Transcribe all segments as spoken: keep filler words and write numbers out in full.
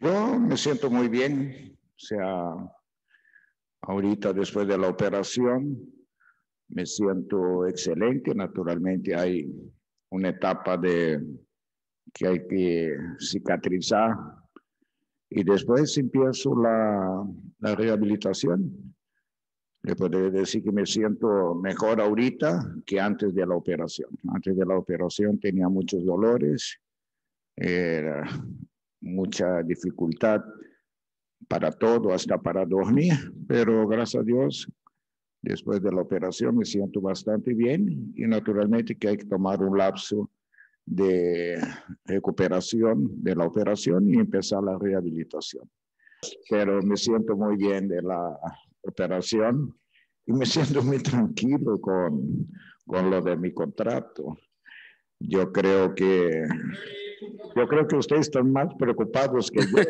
Yo me siento muy bien, o sea, ahorita después de la operación me siento excelente. Naturalmente hay una etapa de que hay que cicatrizar y después empiezo la, la rehabilitación. Le podría decir que me siento mejor ahorita que antes de la operación. Antes de la operación tenía muchos dolores, era mucha dificultad para todo, hasta para dormir, pero gracias a Dios, después de la operación me siento bastante bien y naturalmente que hay que tomar un lapso de recuperación de la operación y empezar la rehabilitación. Pero me siento muy bien de la operación y me siento muy tranquilo con, con lo de mi contrato. Yo creo que yo creo que ustedes están más preocupados que yo.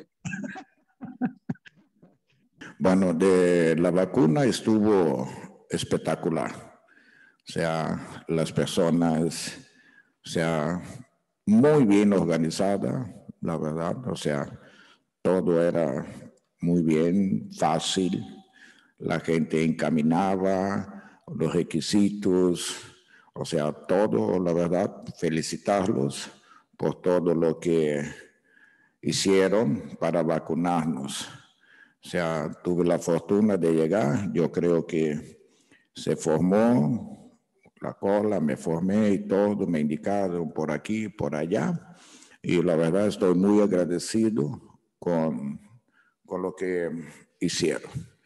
Bueno, de la vacuna estuvo espectacular. O sea, las personas, o sea, muy bien organizada, la verdad. O sea, todo era muy bien, fácil. La gente encaminaba los requisitos, o sea, todo, la verdad, felicitarlos por todo lo que hicieron para vacunarnos. O sea, tuve la fortuna de llegar, yo creo que se formó la cola, me formé y todo, me indicaron por aquí, por allá, y la verdad estoy muy agradecido con, con lo que hicieron.